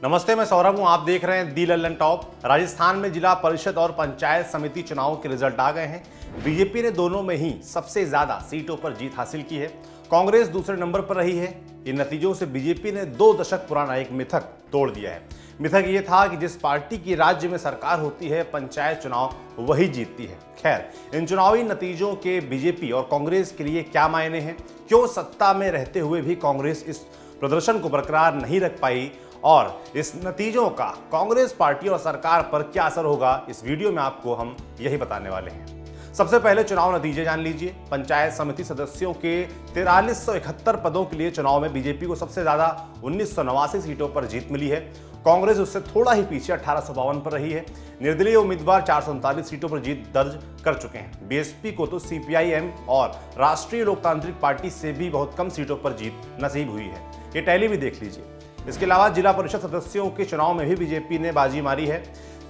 नमस्ते, मैं सौरभ हूं। आप देख रहे हैं दी लल्लन टॉप। राजस्थान में जिला परिषद और पंचायत समिति चुनाव के रिजल्ट आ गए हैं। बीजेपी ने दोनों में ही सबसे ज्यादा सीटों पर जीत हासिल की है। कांग्रेस दूसरे नंबर पर रही है। इन नतीजों से बीजेपी ने 2 दशक पुराना एक मिथक तोड़ दिया है। मिथक ये था कि जिस पार्टी की राज्य में सरकार होती है, पंचायत चुनाव वही जीतती है। खैर, इन चुनावी नतीजों के बीजेपी और कांग्रेस के लिए क्या मायने हैं? क्यों सत्ता में रहते हुए भी कांग्रेस इस प्रदर्शन को बरकरार नहीं रख पाई और इस नतीजों का कांग्रेस पार्टी और सरकार पर क्या असर होगा, इस वीडियो में आपको हम यही बताने वाले हैं। सबसे पहले चुनाव नतीजे जान लीजिए। पंचायत समिति सदस्यों के 4371 पदों के लिए चुनाव में बीजेपी को सबसे ज्यादा 1989 सीटों पर जीत मिली है। कांग्रेस उससे थोड़ा ही पीछे 1852 पर रही है। निर्दलीय उम्मीदवार 439 सीटों पर जीत दर्ज कर चुके हैं। बीएसपी को तो सीपीआईएम और राष्ट्रीय लोकतांत्रिक पार्टी से भी बहुत कम सीटों पर जीत नसीब हुई है। ये टैली भी देख लीजिए। इसके अलावा जिला परिषद सदस्यों के चुनाव में भी बीजेपी ने बाजी मारी है।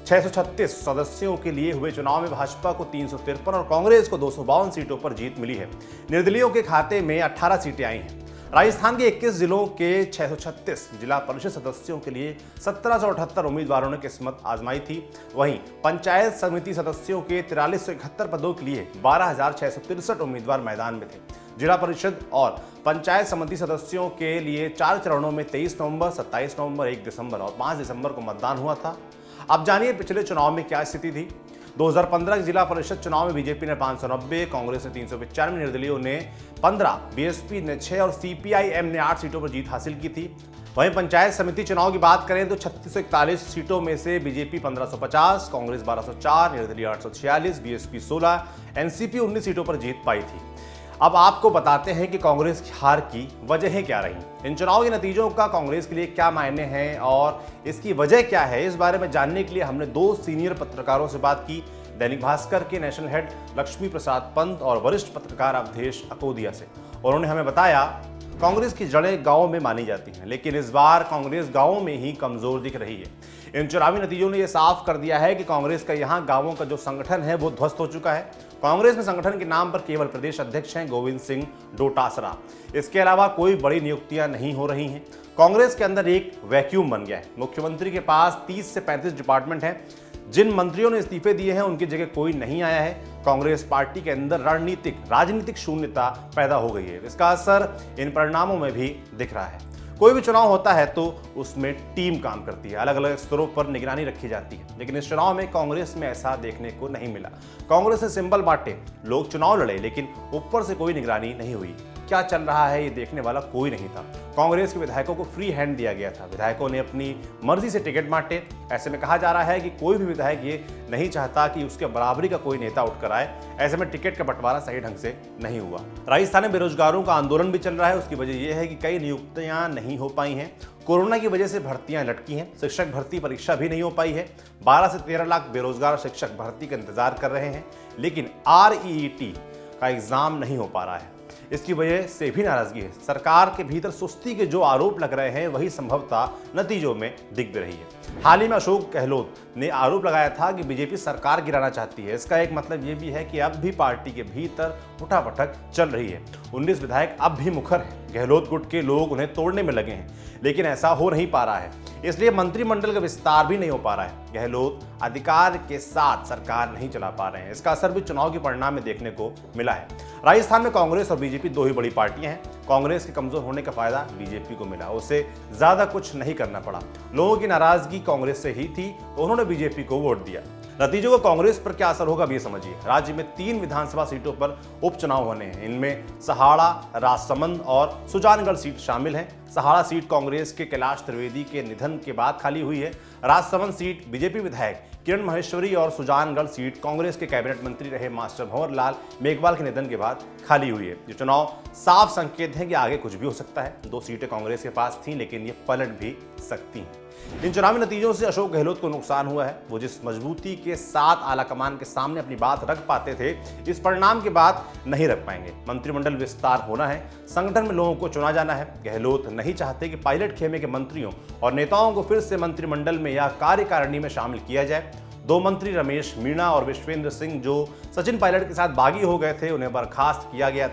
636 सदस्यों के लिए हुए चुनाव में भाजपा को 353 और कांग्रेस को 252 सीटों पर जीत मिली है। निर्दलीयों के खाते में 18 सीटें आई हैं। राजस्थान के 21 जिलों के 636 जिला परिषद सदस्यों के लिए 1778 उम्मीदवारों ने किस्मत आजमाई थी। वहीं पंचायत समिति सदस्यों के 4371 पदों के लिए 12,663 उम्मीदवार मैदान में थे। जिला परिषद और पंचायत समिति सदस्यों के लिए 4 चरणों में 23 नवंबर, 27 नवंबर, 1 दिसंबर और 5 दिसंबर को मतदान हुआ था। अब जानिए पिछले चुनाव में क्या स्थिति थी। 2015 के जिला परिषद चुनाव में बीजेपी ने 590, कांग्रेस ने 395, निर्दलीयों ने 15, बीएसपी ने 6 और सीपीआईएम ने 8 सीटों पर जीत हासिल की थी। वहीं पंचायत समिति चुनाव की बात करें तो 3641 सीटों में से बीजेपी 1550, कांग्रेस 1204, निर्दलीय 846, बीएसपी 16, एनसीपी 19 सीटों पर जीत पाई थी। अब आपको बताते हैं कि कांग्रेस की हार की वजहें क्या रही। इन चुनाव के नतीजों का कांग्रेस के लिए क्या मायने हैं और इसकी वजह क्या है, इस बारे में जानने के लिए हमने 2 सीनियर पत्रकारों से बात की। दैनिक भास्कर के नेशनल हेड लक्ष्मी प्रसाद पंत और वरिष्ठ पत्रकार अवधेश अकोदिया से। उन्होंने हमें बताया कांग्रेस की जड़ें गांव में मानी जाती हैं, लेकिन इस बार कांग्रेस गांवों में ही कमजोर दिख रही है। इन चुनावी नतीजों ने यह साफ कर दिया है कि कांग्रेस का यहां गांवों का जो संगठन है वो ध्वस्त हो चुका है। कांग्रेस में संगठन के नाम पर केवल प्रदेश अध्यक्ष हैं गोविंद सिंह डोटासरा। इसके अलावा कोई बड़ी नियुक्तियां नहीं हो रही हैं। कांग्रेस के अंदर एक वैक्यूम बन गया है। मुख्यमंत्री के पास 30 से 35 डिपार्टमेंट हैं। जिन मंत्रियों ने इस्तीफे दिए हैं उनकी जगह कोई नहीं आया है। कांग्रेस पार्टी के अंदर राजनीतिक शून्यता पैदा हो गई है। इसका असर इन परिणामों में भी दिख रहा है। कोई भी चुनाव होता है तो उसमें टीम काम करती है, अलग अलग स्तरों पर निगरानी रखी जाती है, लेकिन इस चुनाव में कांग्रेस में ऐसा देखने को नहीं मिला। कांग्रेस ने सिंबल बांटे, लोग चुनाव लड़े, लेकिन ऊपर से कोई निगरानी नहीं हुई। क्या चल रहा है ये देखने वाला कोई नहीं था। कांग्रेस के विधायकों को फ्री हैंड दिया गया था। विधायकों ने अपनी मर्जी से टिकट बांटे। ऐसे में कहा जा रहा है कि कोई भी विधायक ये नहीं चाहता कि उसके बराबरी का कोई नेता उठकर आए। ऐसे में टिकट का बंटवारा सही ढंग से नहीं हुआ। राजस्थान में बेरोजगारों का आंदोलन भी चल रहा है। उसकी वजह यह है कि कई नियुक्तियां नहीं हो पाई हैं। कोरोना की वजह से भर्तियां लटकी हैं। शिक्षक भर्ती परीक्षा भी नहीं हो पाई है। 12 से 13 लाख बेरोजगार शिक्षक भर्ती का इंतजार कर रहे हैं, लेकिन REET का एग्जाम नहीं हो पा रहा है। इसकी वजह से भी नाराजगी है। सरकार के भीतर सुस्ती के जो आरोप लग रहे हैं वही संभवतः नतीजों में दिख भी रही है। हाल ही में अशोक गहलोत ने आरोप लगाया था कि बीजेपी सरकार गिराना चाहती है। इसका एक मतलब यह भी है कि अब भी पार्टी के भीतर उठापटक चल रही है। 19 विधायक अब भी मुखर हैं। गहलोत गुट के लोग उन्हें तोड़ने में लगे हैं, लेकिन ऐसा हो नहीं पा रहा है। इसलिए मंत्रिमंडल का विस्तार भी नहीं हो पा रहा है। गहलोत अधिकार के साथ सरकार नहीं चला पा रहे हैं। इसका असर भी चुनाव के परिणाम में देखने को मिला है। राजस्थान में कांग्रेस और बीजेपी 2 ही बड़ी पार्टियां हैं। कांग्रेस के कमजोर होने का फायदा बीजेपी को मिला, उसे ज्यादा कुछ नहीं करना पड़ा। लोगों की नाराजगी कांग्रेस से ही थी तो उन्होंने बीजेपी को वोट दिया। नतीजों का कांग्रेस पर क्या असर होगा अब ये समझिए। राज्य में 3 विधानसभा सीटों पर उपचुनाव होने हैं। इनमें सहाड़ा, राजसमंद और सुजानगढ़ सीट शामिल हैं। सहाड़ा सीट कांग्रेस के कैलाश त्रिवेदी के निधन के बाद खाली हुई है। राजसमंद सीट बीजेपी विधायक किरण माहेश्वरी और सुजानगढ़ सीट कांग्रेस के कैबिनेट मंत्री रहे मास्टर भंवर लाल मेघवाल के निधन के बाद खाली हुई है। ये चुनाव साफ संकेत है कि आगे कुछ भी हो सकता है। 2 सीटें कांग्रेस के पास थीं, लेकिन ये पलट भी सकती हैं। इन चुनावी नतीजों से अशोक गहलोत को नुकसान हुआ है। वो जिस मजबूती के साथ आलाकमान के सामने अपनी बात रख पाते थे, इस परिणाम के बाद नहीं रख पाएंगे। मंत्रिमंडल विस्तार होना है, संगठन में लोगों को चुना जाना है। गहलोत नहीं चाहते कि पायलट खेमे के मंत्रियों और नेताओं को फिर से मंत्रिमंडल में या कार्यकारिणी में शामिल किया जाए। 2 मंत्री रमेश मीणा और विश्वेंद्र सिंह जो सचिन पायलट के साथ बागी हो गए थे, उन्हें बर्खास्त किया गया था।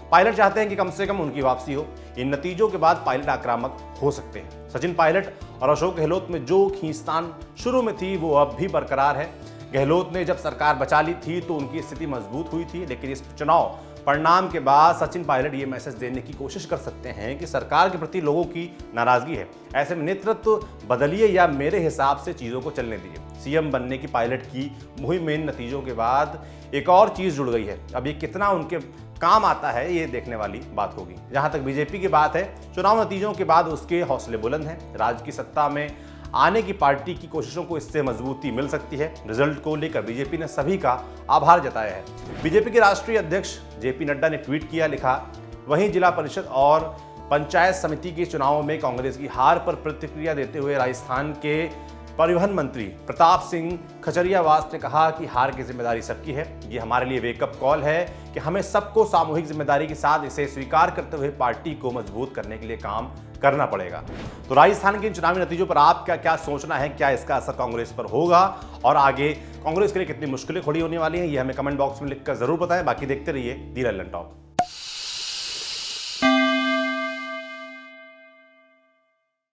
पायलट चाहते हैं कि कम से कम उनकी वापसी हो। इन नतीजों के बाद पायलट आक्रामक हो सकते हैं। सचिन पायलट और अशोक गहलोत में जो खींचतान शुरू में थी वो अब भी बरकरार है। गहलोत ने जब सरकार बचा ली थी तो उनकी स्थिति मजबूत हुई थी, लेकिन इस चुनाव परिणाम के बाद सचिन पायलट ये मैसेज देने की कोशिश कर सकते हैं कि सरकार के प्रति लोगों की नाराजगी है। ऐसे में नेतृत्व बदलिए या मेरे हिसाब से चीजों को चलने दीजिए। सीएम बनने की पायलट की मुहिम में नतीजों के बाद एक और चीज जुड़ गई है। अब ये कितना उनके काम आता है ये देखने वाली बात होगी। जहां तक बीजेपी की बात है, चुनाव नतीजों के बाद उसके हौसले बुलंद हैं। राज्य की सत्ता में आने की पार्टी की कोशिशों को इससे मजबूती मिल सकती है। रिजल्ट को लेकर बीजेपी ने सभी का आभार जताया है। बीजेपी के राष्ट्रीय अध्यक्ष जेपी नड्डा ने ट्वीट किया, लिखा, वहीं जिला परिषद और पंचायत समिति के चुनावों में कांग्रेस की हार पर प्रतिक्रिया देते हुए राजस्थान के परिवहन मंत्री प्रताप सिंह खचरियावास ने कहा कि हार की जिम्मेदारी सबकी है। ये हमारे लिए वेकअप कॉल है कि हमें सबको सामूहिक जिम्मेदारी के साथ इसे स्वीकार करते हुए पार्टी को मजबूत करने के लिए काम करना पड़ेगा। तो राजस्थान के इन चुनावी नतीजों पर आपका क्या सोचना है? क्या इसका असर कांग्रेस पर होगा और आगे कांग्रेस के लिए कितनी मुश्किलें खड़ी होने वाली हैं? ये हमें कमेंट बॉक्स में लिखकर जरूर बताएं। बाकी देखते रहिए दी लल्लन टॉप।